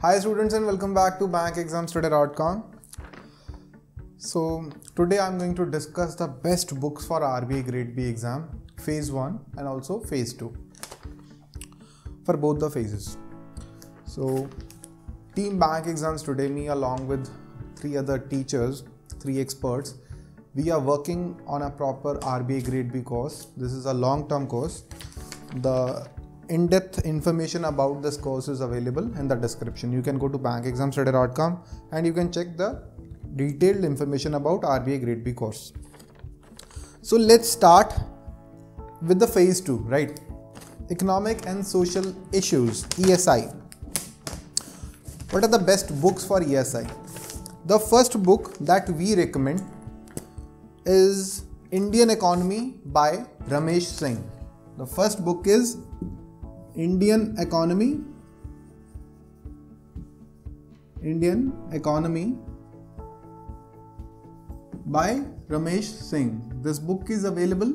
Hi students and welcome back to bankexamstoday.com. So today I'm going to discuss the best books for RBI Grade B exam phase 1 and also phase 2 for both the phases. So team Bank Exams Today, me along with 3 other teachers, 3 experts, we are working on a proper RBI Grade B course. This is a long-term course. The in-depth information about this course is available in the description. You can go to bankexamstoday.com and you can check the detailed information about RBI Grade B course. So let's start with the phase 2, right? Economic and social issues, ESI. What are the best books for ESI? The first book that we recommend is Indian Economy by Ramesh Singh. The first book is Indian Economy by Ramesh Singh. This book is available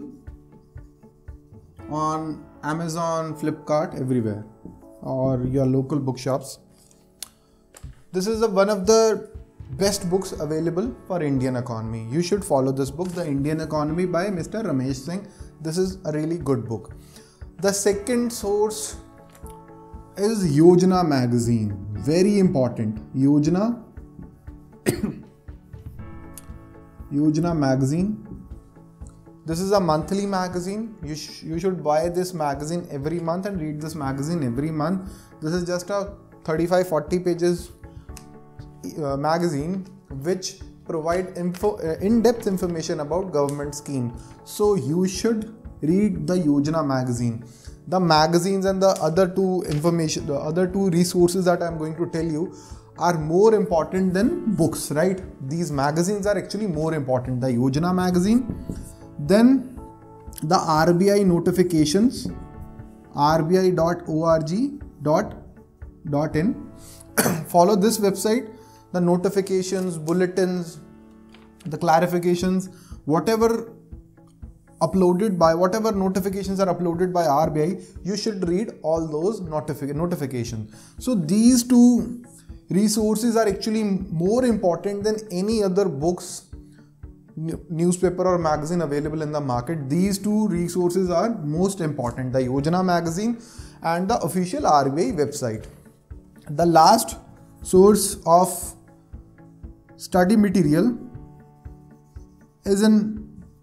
on Amazon, Flipkart, everywhere, or your local bookshops. This is one of the best books available for Indian economy. You should follow this book, The Indian Economy by Mr. Ramesh Singh. This is a really good book. The second source is Yojana magazine. Very important. Yojana magazine. This is a monthly magazine. You should buy this magazine every month and read this magazine every month. This is just a 35-40 pages magazine which provide in-depth information about government scheme. So you should read the Yojana magazine. The magazines and the other two resources that I am going to tell you are more important than books, right? These magazines are actually more important. The Yojana magazine, then the RBI notifications, rbi.org.in. Follow this website. The notifications, bulletins, the clarifications, whatever notifications are uploaded by RBI, you should read all those notifications. So these two resources are actually more important than any other books, newspaper or magazine available in the market. These two resources are most important, the Yojana magazine and the official RBI website. The last source of study material is in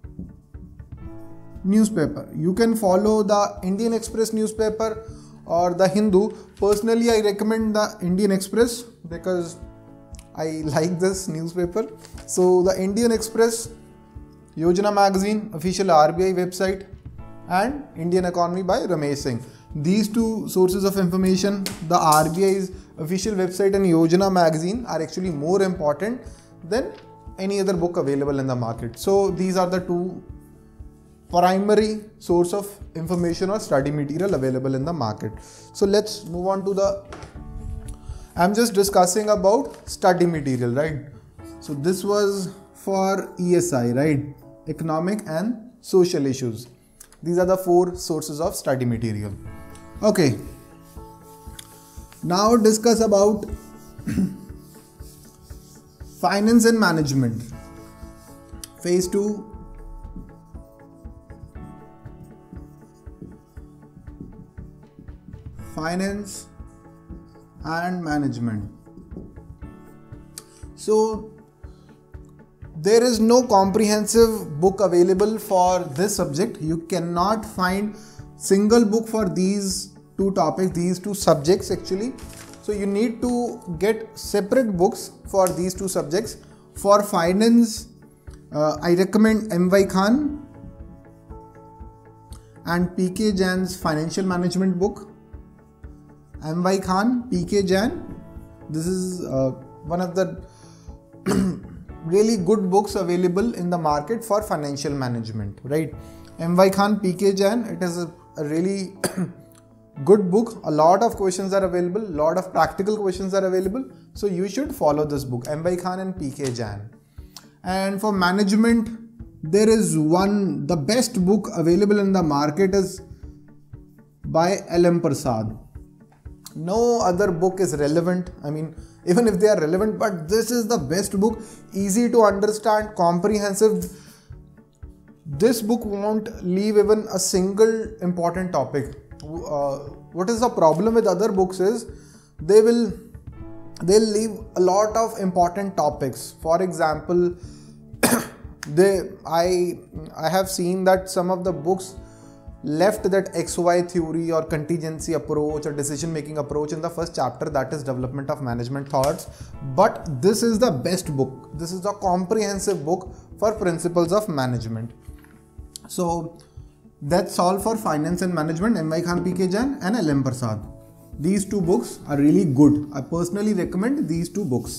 newspaper. You can follow the Indian Express newspaper or the Hindu. Personally, I recommend the Indian Express because I like this newspaper. So the Indian Express, Yojana magazine, official RBI website, and Indian Economy by Ramesh Singh. These two sources of information, the RBI's official website and Yojana magazine, are actually more important than any other book available in the market. So these are the two primary source of information or study material available in the market. So let's move on to I'm just discussing about study material, right? So this was for ESI, right? Economic and social issues. These are the 4 sources of study material. Okay. Now discuss about finance and management. Phase 2. Finance and management. So there is no comprehensive book available for this subject. You cannot find single book for these 2 topics, these 2 subjects actually. So you need to get separate books for these 2 subjects. For finance, I recommend M.Y. Khan and P.K. Jain's financial management book. M.Y. Khan, P.K. Jain. This is one of the really good books available in the market for financial management, right? M.Y. Khan, P.K. Jain. It is a really good book. A lot of questions are available. A lot of practical questions are available. So you should follow this book, M.Y. Khan and P.K. Jain. And for management, there is the best book available in the market is by L.M. Prasad. No other book is relevant. I mean, even if they are relevant, but this is the best book, easy to understand, comprehensive. This book won't leave even a single important topic. What is the problem with other books is they'll leave a lot of important topics. For example, I have seen that some of the books left that XY theory or contingency approach or decision making approach in the first chapter, that is development of management thoughts. But this is the best book. This is a comprehensive book for principles of management. So that's all for finance and management, M.Y. Khan, P.K. Jain and L.M. Prasad. These two books are really good. I personally recommend these two books.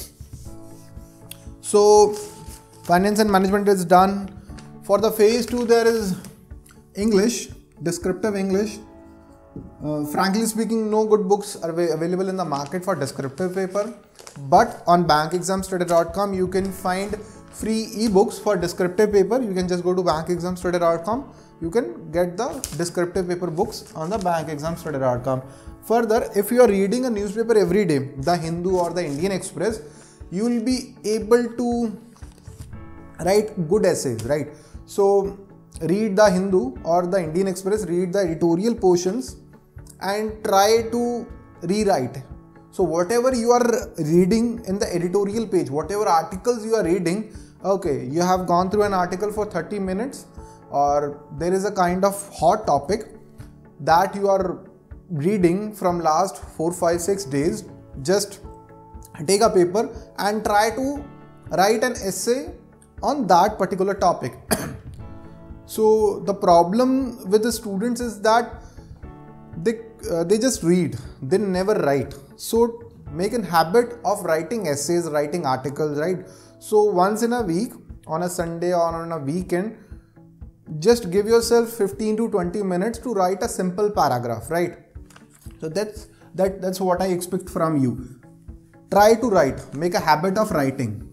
So finance and management is done. For the phase 2 there is English, descriptive English. Frankly speaking, no good books are available in the market for descriptive paper, but on bankexamstudy.com you can find free ebooks for descriptive paper. You can just go to bankexamstudy.com. You can get the descriptive paper books on the bankexamstudy.com. Further, if you are reading a newspaper every day, the Hindu or the Indian Express, you will be able to write good essays, right? So read the Hindu or the Indian Express, read the editorial portions and try to rewrite. So whatever you are reading in the editorial page, whatever articles you are reading, okay, you have gone through an article for 30 minutes or there is a kind of hot topic that you are reading from last 4, 5, 6 days, just take a paper and try to write an essay on that particular topic. So the problem with the students is that they just read, they never write. So make a habit of writing essays, writing articles, right? So once in a week, on a Sunday or on a weekend, just give yourself 15 to 20 minutes to write a simple paragraph, right? So that's what I expect from you. Try to write, make a habit of writing.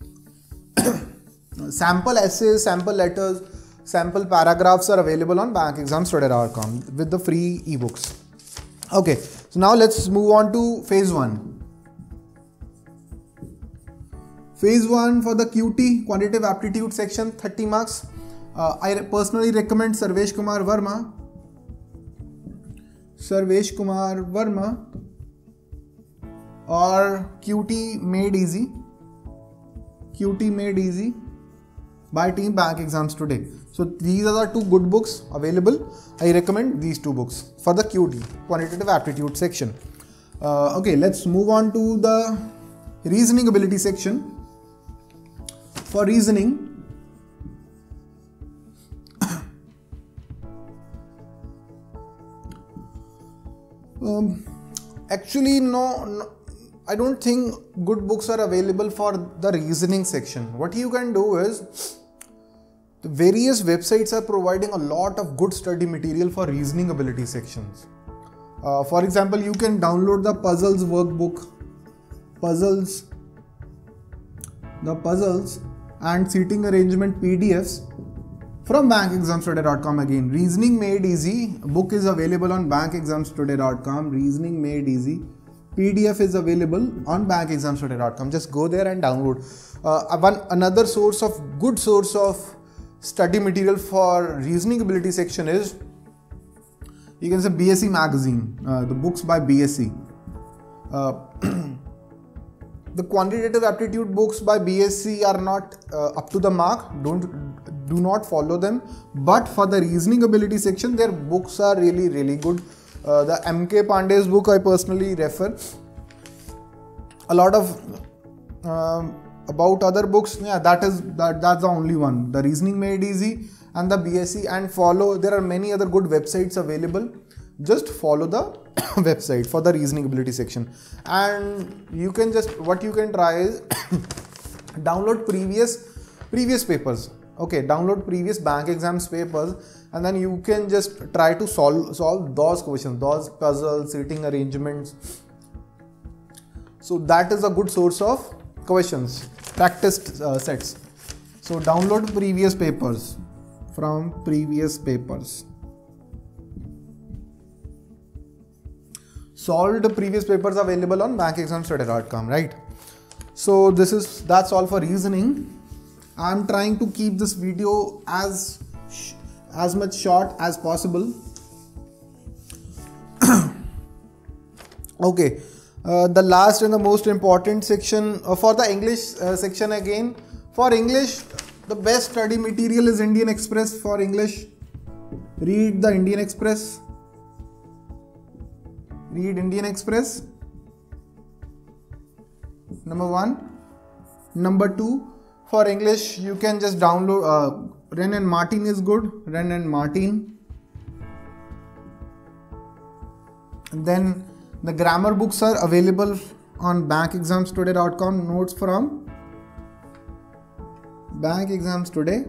Sample essays, sample letters, sample paragraphs are available on bankexamstudy.com with the free ebooks. Okay, so now let's move on to phase 1. Phase 1 for the QT, quantitative aptitude section, 30 marks. I personally recommend Sarvesh Kumar Verma. Sarvesh Kumar Verma or QT Made Easy. QT Made Easy by Team Bank Exams Today. So these are the two good books available. I recommend these two books for the QT, quantitative aptitude section. Okay, let's move on to the reasoning ability section. For reasoning, actually no, I don't think good books are available for the reasoning section. What you can do is, the various websites are providing a lot of good study material for reasoning ability sections. For example, you can download the puzzles workbook, the puzzles and seating arrangement PDFs from bankexamstudy.com. Again, Reasoning Made Easy book is available on bankexamstudy.com. Reasoning Made Easy PDF is available on bankexamstudy.com. Just go there and download. Another good source of study material for reasoning ability section is, you can say, BSE magazine, the books by BSE. The quantitative aptitude books by BSE are not up to the mark. Do not follow them. But for the reasoning ability section, their books are really, really good. The M.K. Pandey's book I personally refer. A lot of about other books, yeah, that's the only one. The Reasoning Made Easy and the BSE, and follow. There are many other good websites available. Just follow the website for the reasoning ability section, and you can what you can try is download previous papers. Okay, download previous bank exams papers, and then you can just try to solve those questions, those puzzles, seating arrangements. So that is a good source of questions, practiced sets. So download previous papers from previous papers. solved previous papers available on bankexamstudy.com, right? So that's all for reasoning. I'm trying to keep this video as much short as possible. Okay, the last and the most important section for the English section again. For English, the best study material is Indian Express. For English, read the Indian Express. Read Indian Express. Number 1. Number 2, for English, you can just download Wren and Martin is good. Wren and Martin. And then the grammar books are available on bankexamstoday.com. Notes from Bank Exams Today.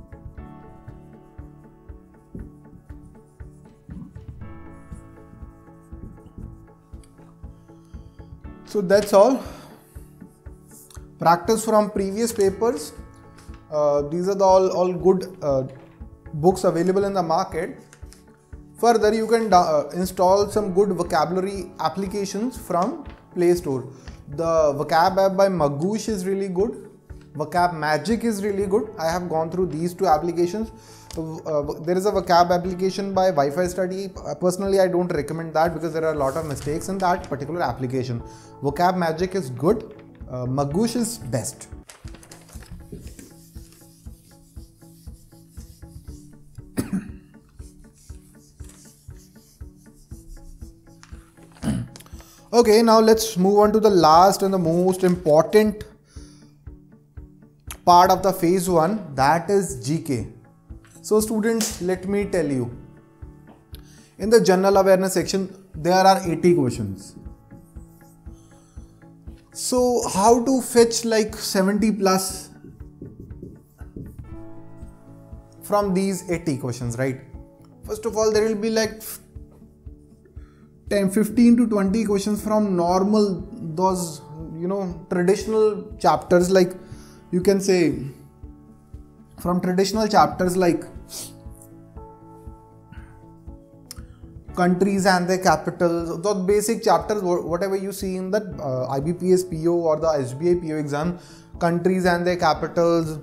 So that's all. Practice from previous papers. These are all good books available in the market. Further, you can install some good vocabulary applications from Play Store. The vocab app by Magoosh is really good. Vocab Magic is really good. I have gone through these two applications. There is a vocab application by Wi-Fi Study. Personally, I don't recommend that because there are a lot of mistakes in that particular application. Vocab Magic is good. Magoosh is best. Okay, now let's move on to the last and the most important part of the phase 1, that is GK. So students, let me tell you, in the general awareness section there are 80 questions. So how to fetch like 70 plus from these 80 questions, right? First of all, there will be like 15 to 20 questions from normal, those traditional chapters, like you can say from traditional chapters like countries and their capitals, the basic chapters, whatever you see in that IBPS PO or the SBI PO exam, countries and their capitals,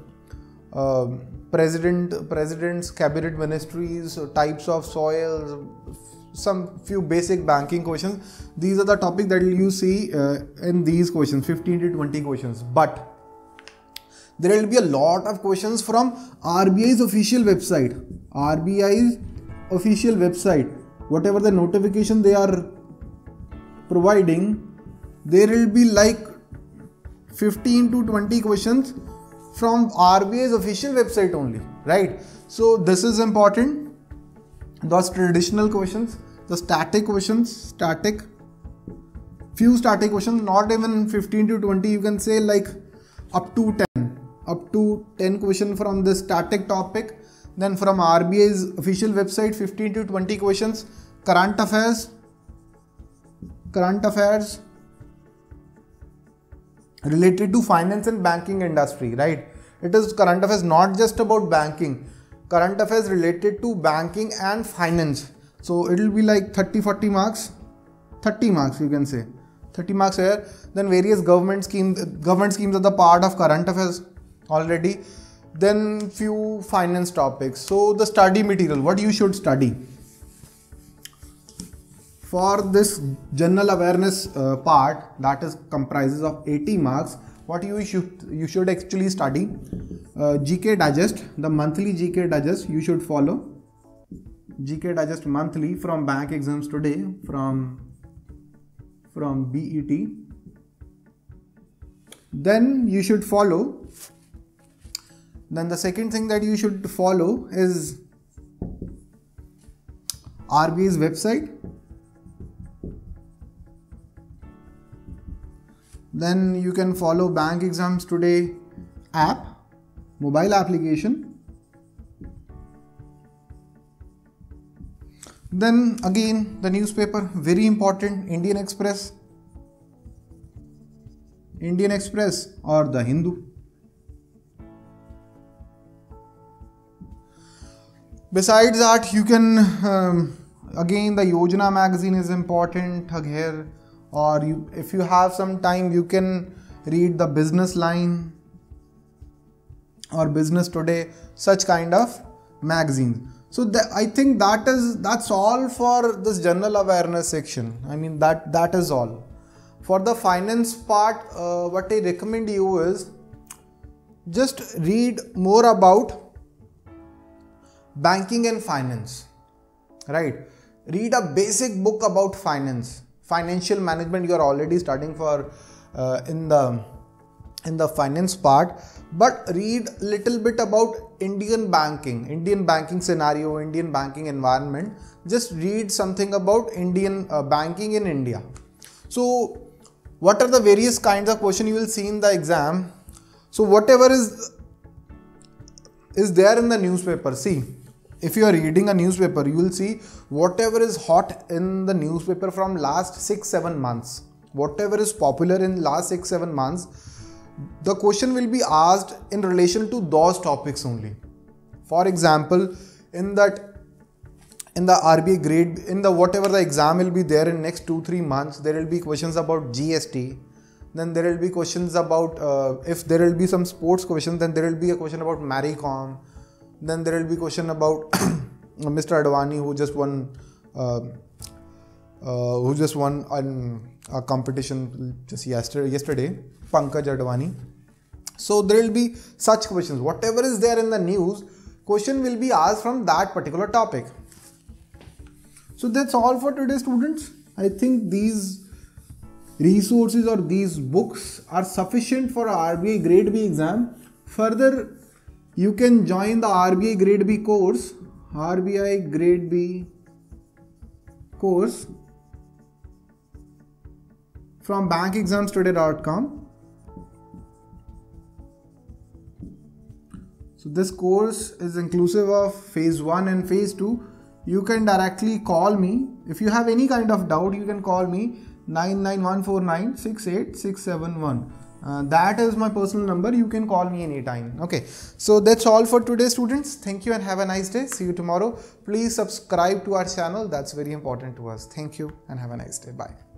presidents, cabinet ministries, types of soils, some few basic banking questions. These are the topics that you see in these questions, 15 to 20 questions. But there will be a lot of questions from RBI's official website. RBI's official website, whatever the notification they are providing, there will be like 15 to 20 questions from RBI's official website only, right? So this is important. Those traditional questions, the static questions, few static questions, not even 15 to 20, you can say like up to 10 questions from the static topic. Then from RBI's official website, 15 to 20 questions. Current affairs related to finance and banking industry, right? It is current affairs not just about banking, current affairs related to banking and finance. So it will be like 30-40 marks, 30 marks you can say, 30 marks here. Then various government schemes are the part of current affairs already. Then few finance topics. So the study material, what you should study for this general awareness part, that is comprises of 80 marks. What you should actually study, GK Digest, the monthly GK Digest you should follow. GK Digest monthly from Bank Exams Today, from BET. Then you should follow. Then the second thing that you should follow is RBI's website. Then you can follow Bank Exams Today app, mobile application. Then again the newspaper, very important, Indian Express or the Hindu. Besides that, you can Again, the Yojana magazine is important here, or if you have some time, you can read the Business Line or Business Today, such kind of magazines. So I think that's all for this general awareness section. I mean that is all. For the finance part, what I recommend you is just read more about banking and finance, right? Read a basic book about finance, financial management. You are already starting for in the finance part, but read little bit about Indian banking scenario, Indian banking environment. Just read something about Indian banking in India. So what are the various kinds of questions you will see in the exam? So whatever is there in the newspaper. See, if you are reading a newspaper, you will see whatever is hot in the newspaper from last 6-7 months, whatever is popular in last 6-7 months, the question will be asked in relation to those topics only. For example, in the RBI grade, in the whatever the exam will be there in next 2-3 months, there will be questions about GST. Then there will be questions about if there will be some sports questions, then there will be a question about Mary Kom. Then there will be question about Mr. Advani, who just won a competition just yesterday, Pankaj Advani. So there will be such questions. Whatever is there in the news, question will be asked from that particular topic. So that's all for today, students. I think these resources or these books are sufficient for RBI Grade B exam. Further, you can join the RBI Grade B course, RBI Grade B course from bankexamstoday.com. So this course is inclusive of phase 1 and phase 2. You can directly call me. If you have any kind of doubt, you can call me 99149 that is my personal number. You can call me anytime. Okay, so that's all for today, students. Thank you and have a nice day. See you tomorrow. Please subscribe to our channel. That's very important to us. Thank you and have a nice day. Bye.